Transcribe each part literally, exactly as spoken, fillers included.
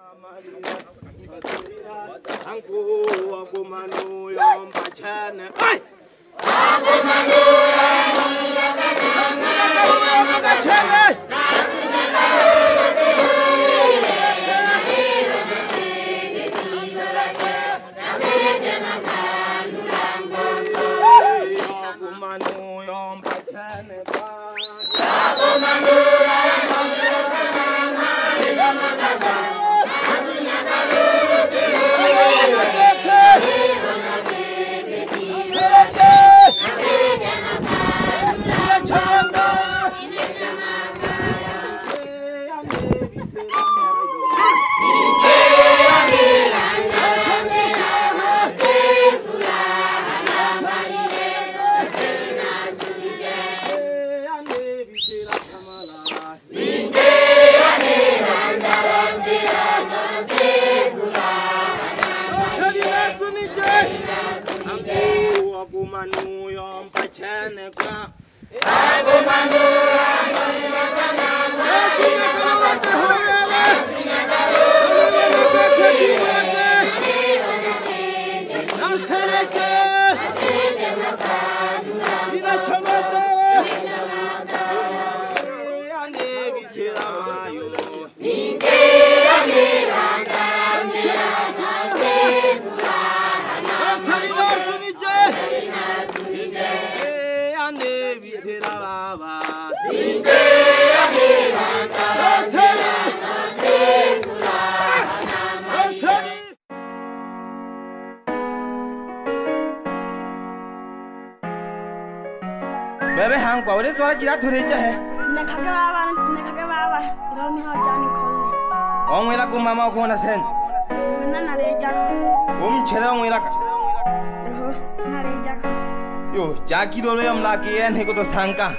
Bebe hang kwa ule swala kila tureja he. Nekage baba, nekage baba. Romi ha jani kolle. Ongwela ku mama ko na sen. Na na reja. Um chela ongwela ka. Oho, na reja. Yo, jaki dole am la ke en he ko to sangka.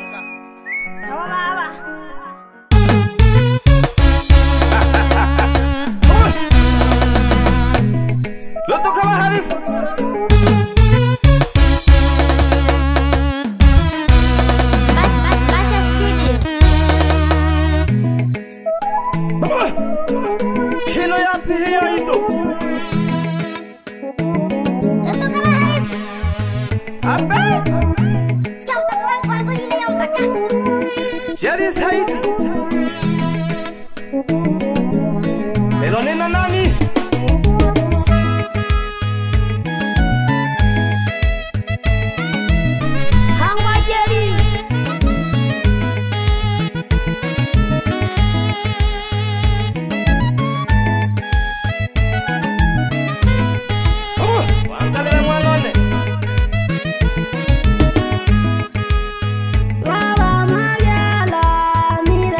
Sawa baba. Lo toca bajar el Jadi Saidi Edone na nani Hangwa Jerry Oh, wangale mwanone Baba Magala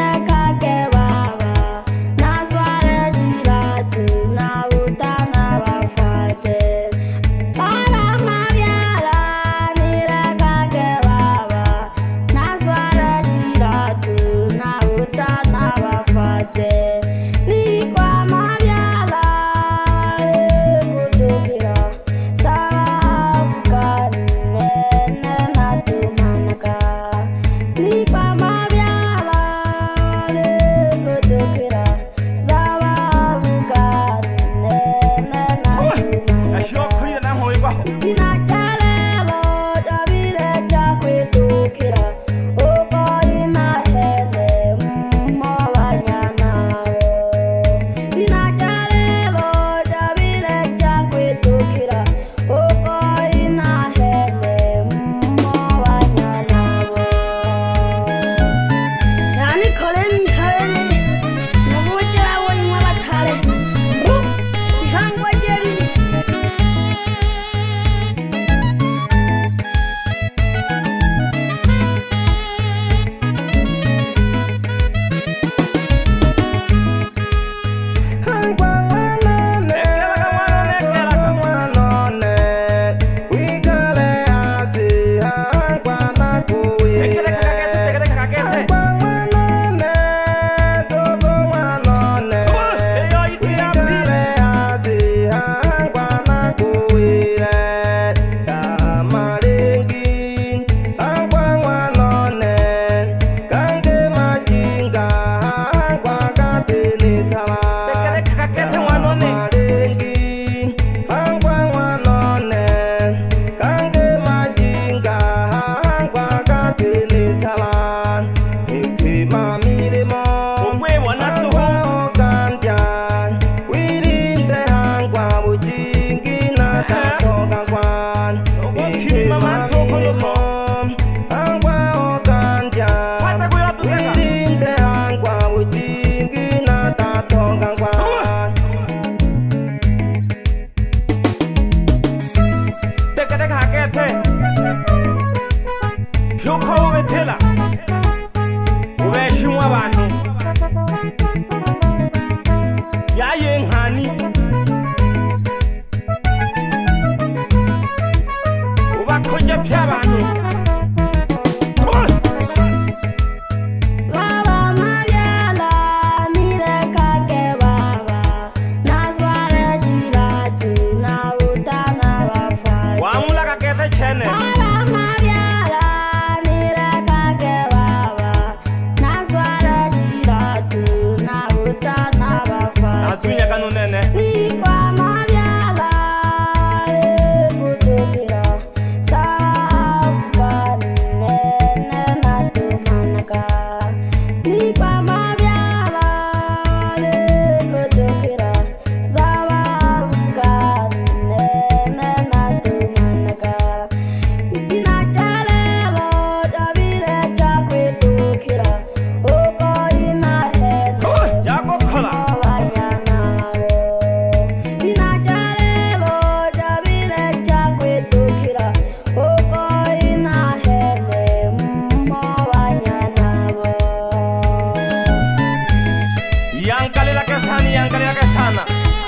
zake sana.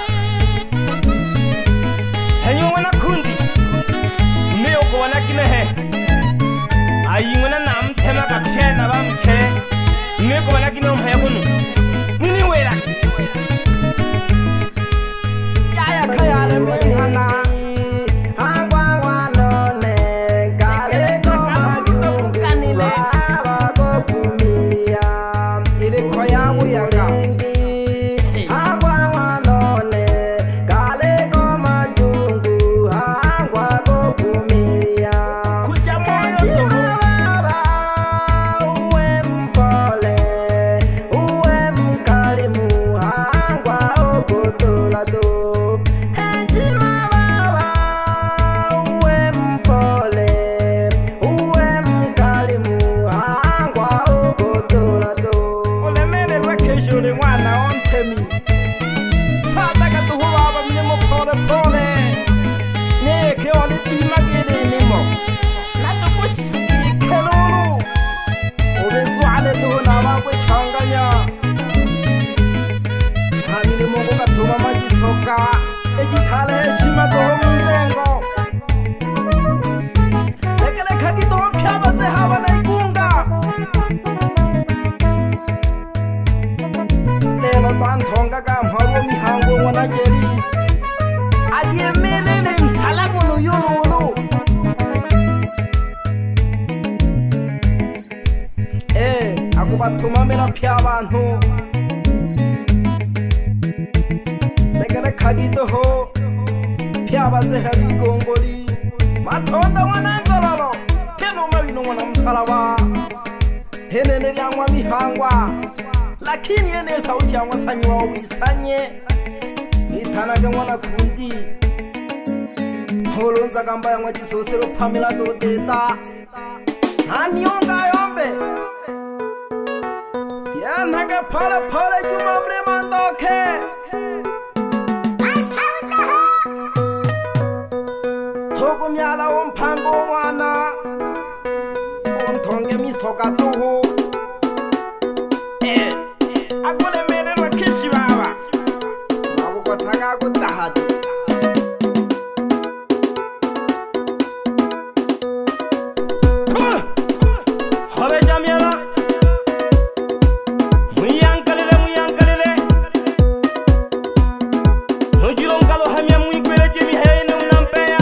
Senyo wana kundi Mio kwa wana kinehe Ayi wana na mtema kapche na ba mche Mio kwa wana kinehe umhaya kunu Nini wera Yaya kaya le mwenhana Ejitale heshima toho mzengo Lekele kagi toho pyaba ze hawa na ikunga Lelo bantonga ka mharu mihango wana jeri Aliye melele mtalagu no yolo Eh, aku batuma mera pyaba nto Kagi toho Pyaba ze habi gongoli Matonda wana nzalalo Keno mabino wana msalaba Henene liangwa mihangwa Lakini ene sauti ya wasanyi wa wisanye Nitanaga wana kundi Holonza gamba ya mwati sosero pamela do deta Anionga yombe Tianaga pala pala jumamre mandoke Nyala umpango wana Untonge misoka tuhu Eh Akule mene wa kishi baba Mabuko taga kutahatu Hobe jamiala Muyankalele muyankalele Nujirong kalo hamya muikwele jemi hei numnampeya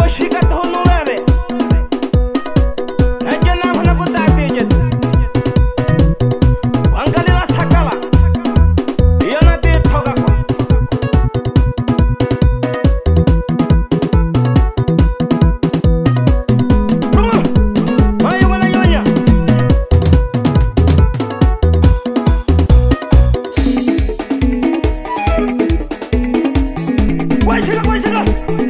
shika tono bebe najena kuna kutateje wangalila sakala yana te thoga ko mayo wala yonya kwa shika kwa shika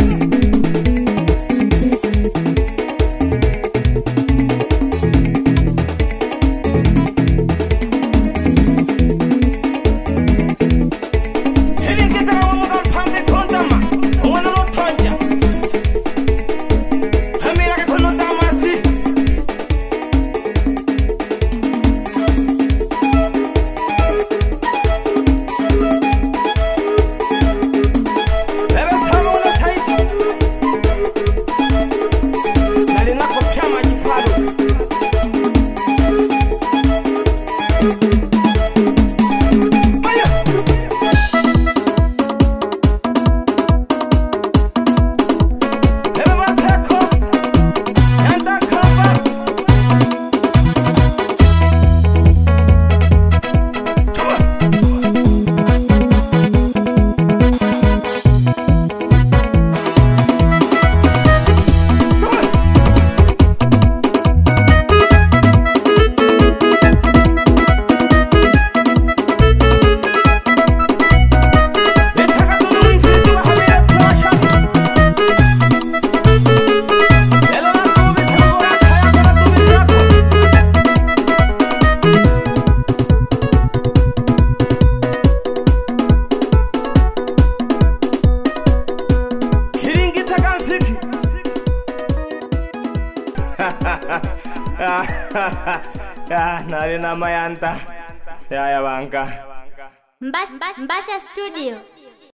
ya nari nama yanta ya ya bangka Mbasha Studio.